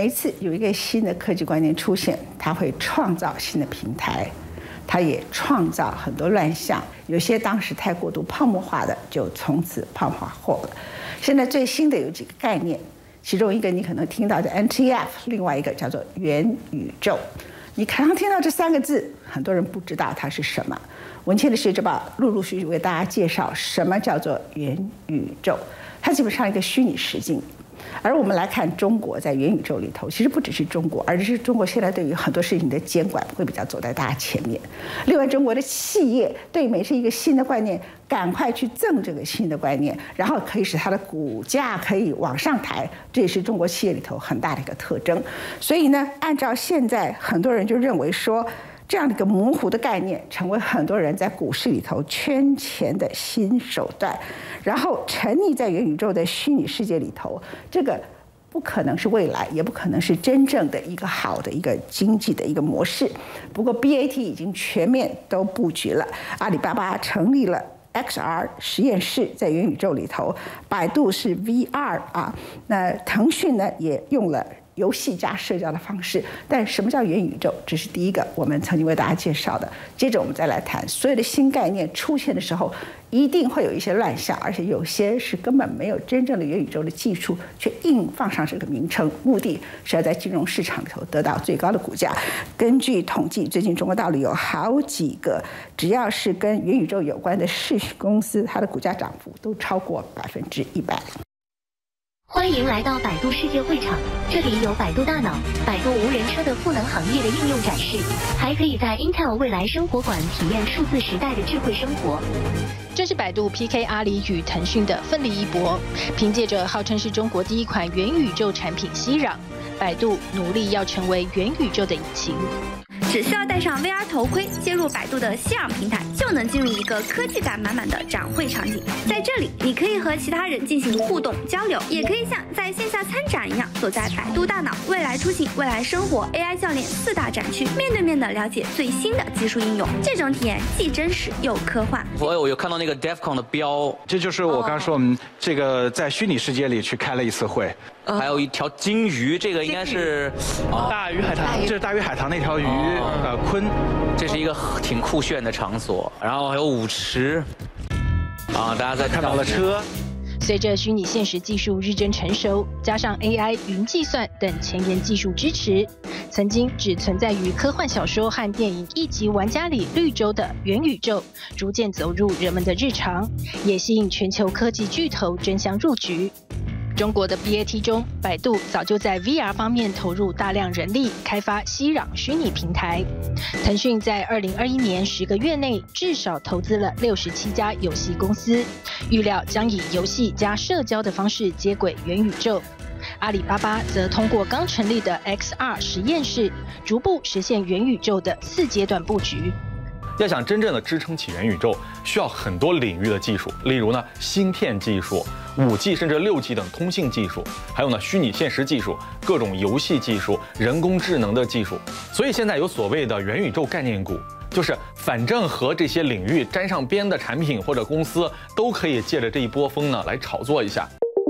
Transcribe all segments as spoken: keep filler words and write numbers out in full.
每一次有一个新的科技观念出现，它会创造新的平台，它也创造很多乱象。有些当时太过度泡沫化的，就从此泡沫化了。现在最新的有几个概念，其中一个你可能听到的 N T F， 另外一个叫做元宇宙。你常常听到这三个字，很多人不知道它是什么。文茜的世界之宝陆陆续续为大家介绍什么叫做元宇宙，它基本上一个虚拟实境。而我们来看中国在元宇宙里头，其实不只是中国，而是中国现在对于很多事情的监管会比较走在大家前面。另外，中国的企业对每是一个新的观念，赶快去赠这个新的观念，然后可以使它的股价可以往上抬，这也是中国企业里头很大的一个特征。所以呢，按照现在很多人就认为说，这样的一个模糊的概念，成为很多人在股市里头圈钱的新手段，然后沉溺在元宇宙的虚拟世界里头，这个不可能是未来，也不可能是真正的一个好的一个经济的一个模式。不过 B A T 已经全面都布局了，阿里巴巴成立了 X R 实验室，在元宇宙里头，百度是 V R 啊，那腾讯呢也用了游戏加社交的方式。但什么叫元宇宙？这是第一个我们曾经为大家介绍的。接着我们再来谈，所有的新概念出现的时候，一定会有一些乱象，而且有些是根本没有真正的元宇宙的技术，却硬放上这个名称，目的是要在金融市场里头得到最高的股价。根据统计，最近中国大陆有好几个只要是跟元宇宙有关的视讯公司，它的股价涨幅都超过百分之一百。 欢迎来到百度世界会场，这里有百度大脑、百度无人车的赋能行业的应用展示，还可以在 Intel 未来生活馆体验数字时代的智慧生活。 这是百度 P K 阿里与腾讯的奋力一搏，凭借着号称是中国第一款元宇宙产品熙壤，百度努力要成为元宇宙的引擎。 只需要戴上 V R 头盔，接入百度的熙壤平台，就能进入一个科技感满满的展会场景。在这里，你可以和其他人进行互动交流，也可以像在线下参展一样，走在百度大脑、未来出行、未来生活、A I 教练四大展区，面对面的了解最新的技术应用。这种体验既真实又科幻。 我我有看到那个 DEFCON 的标， 这就是我刚说我们这个在虚拟世界里去开了一次会。 还有一条金鱼，这个应该是大鱼海棠，这是大鱼海棠那条鱼，呃，鲲。 这是一个挺酷炫的场所，然后还有舞池，啊，大家在看到了车。 随着虚拟现实技术日臻成熟，加上 A I、云计算等前沿技术支持，曾经只存在于科幻小说和电影一级玩家里绿洲的元宇宙，逐渐走入人们的日常，也吸引全球科技巨头争相入局。中国的 B A T 中，百度早就在 V R 方面投入大量人力，开发熙壤虚拟平台。腾讯在二零二一年十个月内至少投资了六十七家游戏公司，预料将以游戏加社交的方式接轨元宇宙。阿里巴巴则通过刚成立的 X R 实验室，逐步实现元宇宙的四阶段布局。 要想真正的支撑起元宇宙，需要很多领域的技术，例如呢芯片技术、五 G 甚至六 G 等通信技术，还有呢虚拟现实技术、各种游戏技术、人工智能的技术。所以现在有所谓的元宇宙概念股，就是反正和这些领域沾上边的产品或者公司，都可以借着这一波风呢来炒作一下。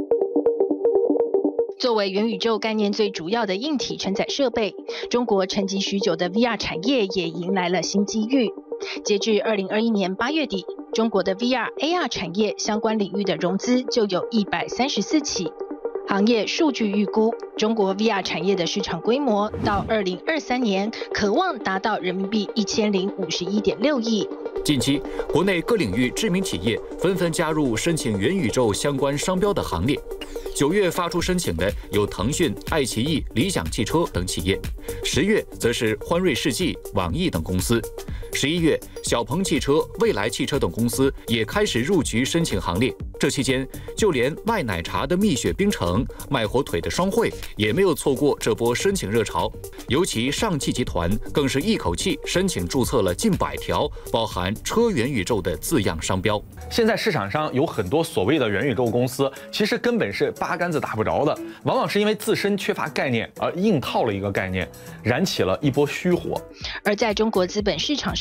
作为元宇宙概念最主要的硬体承载设备，中国沉寂许久的 V R 产业也迎来了新机遇。截至二零二一年八月底，中国的 V R、A R 产业相关领域的融资就有一百三十四起。行业数据预估，中国 V R 产业的市场规模到二零二三年可望达到人民币一千零五十一点六亿。 近期，国内各领域知名企业纷纷加入申请元宇宙相关商标的行列。九月发出申请的有腾讯、爱奇艺、理想汽车等企业，十月则是欢瑞世纪、网易等公司。十一月，小鹏汽车、蔚来汽车等公司也开始入局申请行列。这期间，就连卖奶茶的蜜雪冰城、卖火腿的双汇也没有错过这波申请热潮。尤其上汽集团更是一口气申请注册了近百条包含车元宇宙的字样商标。 现在市场上有很多所谓的元宇宙公司，其实根本是八竿子打不着的，往往是因为自身缺乏概念而硬套了一个概念，燃起了一波虚火。 而在中国资本市场上，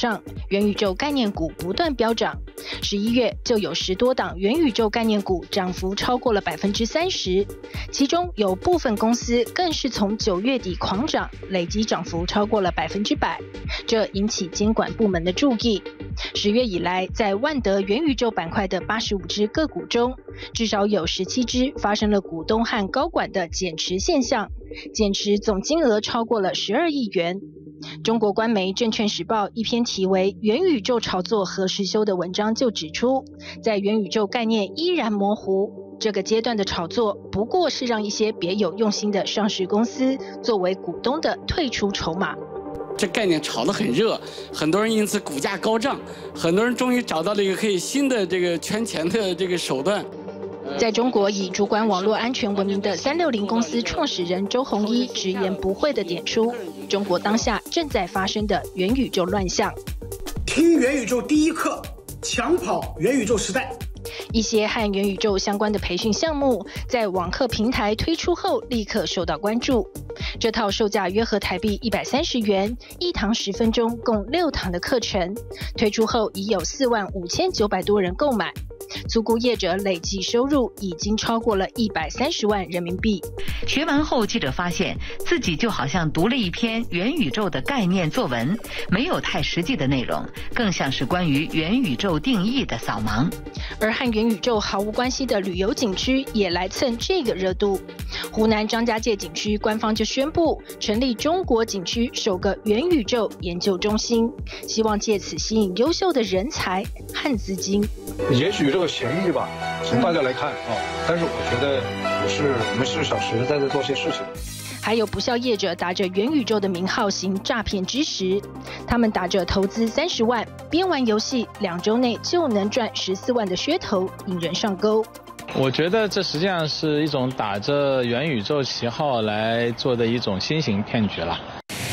上，元宇宙概念股不断飙涨。十一月就有十多档元宇宙概念股涨幅超过了百分之三十，其中有部分公司更是从九月底狂涨，累计涨幅超过了百分之百，这引起监管部门的注意。十月以来，在万德元宇宙板块的八十五只个股中，至少有十七只发生了股东和高管的减持现象，减持总金额超过了十二亿元。中国官媒《证券时报》一篇题为《元宇宙炒作何时休》的文章就指出，在元宇宙概念依然模糊，这个阶段的炒作不过是让一些别有用心的上市公司作为股东的退出筹码。 这概念炒得很热，很多人因此股价高涨，很多人终于找到了一个可以新的这个圈钱的这个手段。 在中国以主管网络安全闻名的三六零公司创始人周鸿祎直言不讳地点出，中国当下正在发生的元宇宙乱象。 听元宇宙第一课，抢跑元宇宙时代。 一些和元宇宙相关的培训项目，在网课平台推出后立刻受到关注。这套售价约合台币一百三十元，一堂十分钟，共六堂的课程，推出后已有四万五千九百多人购买。粗估业者累计收入已经超过了一百三十万人民币。 学完后，记者发现自己就好像读了一篇元宇宙的概念作文，没有太实际的内容，更像是关于元宇宙定义的扫盲。 而和元宇宙毫无关系的旅游景区也来蹭这个热度。湖南张家界景区官方就宣布成立中国景区首个元宇宙研究中心，希望借此吸引优秀的人才和资金。 也许这个嫌疑吧，从大家来看啊，但是我觉得不是我们是小时在这做些事情。 还有不肖业者打着元宇宙的名号行诈骗之实，他们打着投资三十万，边玩游戏两周内就能赚十四万的噱头，引人上钩。 我觉得这实际上是一种打着元宇宙旗号来做的一种新型骗局了。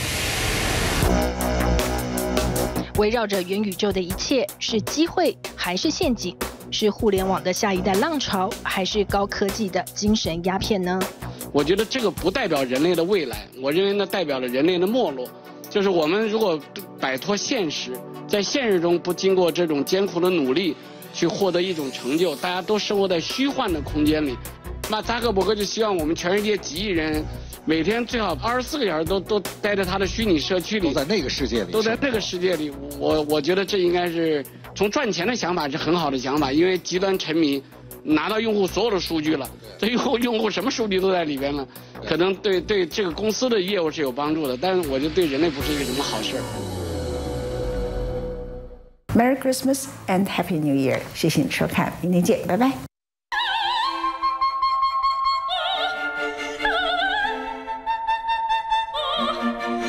围绕着元宇宙的一切，是机会还是陷阱？是互联网的下一代浪潮，还是高科技的精神鸦片呢？ 我觉得这个不代表人类的未来，我认为呢代表了人类的没落。就是我们如果摆脱现实，在现实中不经过这种艰苦的努力去获得一种成就，大家都生活在虚幻的空间里。那扎克伯格就希望我们全世界几亿人每天最好二十四个小时都都待在他的虚拟社区里， 都在那个世界里， 都在那个世界里。我我觉得这应该是从赚钱的想法是很好的想法，因为极端沉迷，拿到用户所有的数据了，这用户用户什么数据都在里边了，可能对对这个公司的业务是有帮助的，但是我觉得对人类不是一个什么好事。 Merry Christmas and Happy New Year！ 谢谢你收看，明天见，拜拜。 Oh